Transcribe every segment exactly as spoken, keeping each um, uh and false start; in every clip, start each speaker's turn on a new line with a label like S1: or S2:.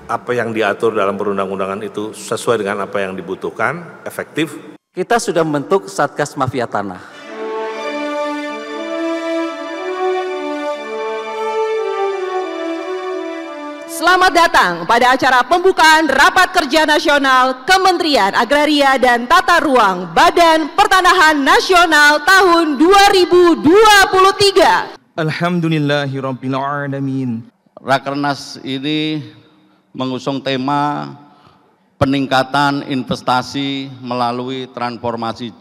S1: apa yang diatur dalam perundang-undangan itu sesuai dengan apa yang dibutuhkan, efektif.
S2: Kita sudah membentuk Satgas Mafia Tanah.
S3: Selamat datang pada acara pembukaan Rapat Kerja Nasional Kementerian Agraria dan Tata Ruang Badan Pertanahan Nasional tahun dua ribu dua puluh tiga.
S4: Alhamdulillahirabbil alamin.
S5: Rakernas ini mengusung tema peningkatan investasi melalui transformasi.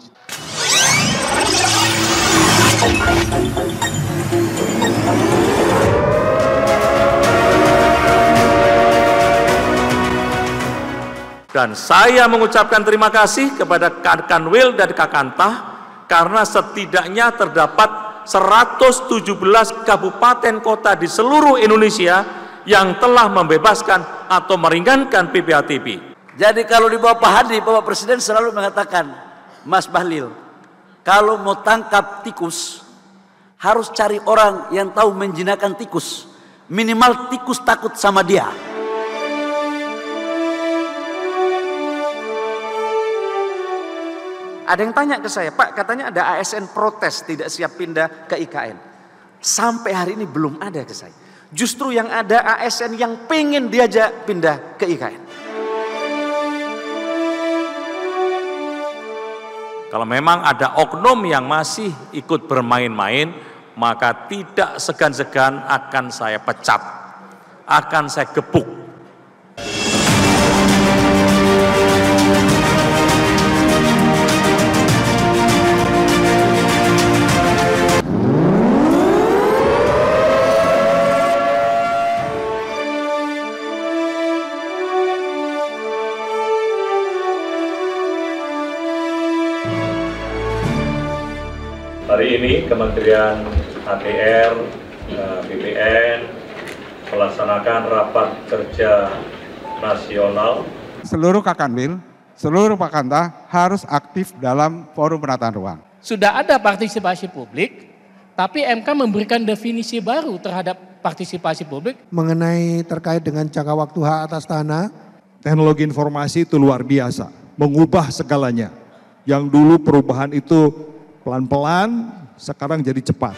S1: Dan saya mengucapkan terima kasih kepada Kanwil dan Kakantah karena setidaknya terdapat seratus tujuh belas kabupaten kota di seluruh Indonesia yang telah membebaskan atau meringankan P P H T B.
S2: Jadi kalau di bawah Pak Hadi, Bapak Presiden selalu mengatakan, Mas Bahlil, kalau mau tangkap tikus, harus cari orang yang tahu menjinakkan tikus. Minimal tikus takut sama dia.
S6: Ada yang tanya ke saya, Pak, katanya ada A S N protes tidak siap pindah ke I K N. Sampai hari ini belum ada ke saya. Justru yang ada A S N yang pengen diajak pindah ke I K N.
S1: Kalau memang ada oknum yang masih ikut bermain-main, maka tidak segan-segan akan saya pecat, akan saya gebuk. Hari ini Kementerian A T R, B P N melaksanakan rapat kerja nasional.
S7: Seluruh Kakanwil, seluruh Kakantah harus aktif dalam forum penataan ruang.
S8: Sudah ada partisipasi publik, tapi M K memberikan definisi baru terhadap partisipasi publik.
S9: Mengenai terkait dengan jangka waktu hak atas tanah.
S4: Teknologi informasi itu luar biasa, mengubah segalanya. Yang dulu perubahan itu pelan-pelan, sekarang jadi cepat.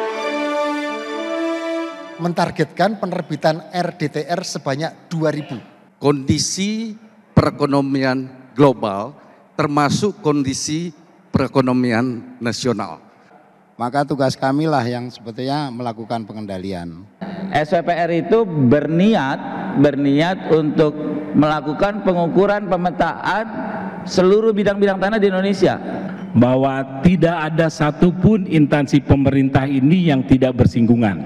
S9: Mentargetkan penerbitan R D T R sebanyak dua ribu.
S5: Kondisi perekonomian global termasuk kondisi perekonomian nasional.
S10: Maka tugas kamilah yang sebetulnya melakukan pengendalian.
S11: S W P R itu berniat, berniat untuk melakukan pengukuran pemetaan seluruh bidang-bidang tanah di Indonesia.
S12: Bahwa tidak ada satupun instansi pemerintah ini yang tidak bersinggungan.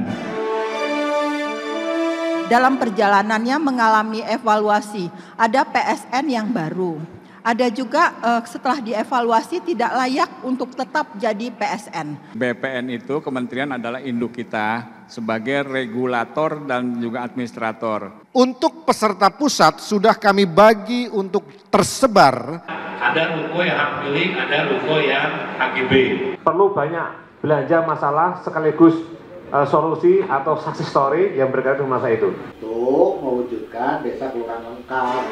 S13: Dalam perjalanannya mengalami evaluasi, ada P S N yang baru. Ada juga eh, setelah dievaluasi tidak layak untuk tetap jadi P S N.
S14: B P N itu kementerian adalah induk kita sebagai regulator dan juga administrator.
S15: Untuk peserta pusat sudah kami bagi untuk tersebar.
S16: Ada ruko yang hak pilih, ada ruko yang H G B.
S17: Perlu banyak belanja masalah sekaligus uh, solusi atau success story yang berkaitan dengan masa itu.
S18: Untuk mewujudkan desa kelurahan lengkap.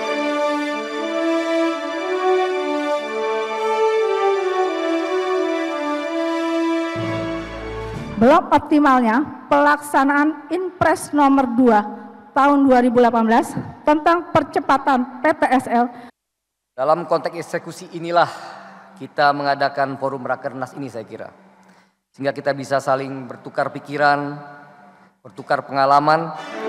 S19: Belum optimalnya pelaksanaan Inpres nomor dua tahun dua ribu delapan belas tentang percepatan P T S L.
S20: Dalam konteks eksekusi inilah kita mengadakan forum Rakernas ini saya kira. Sehingga kita bisa saling bertukar pikiran, bertukar pengalaman,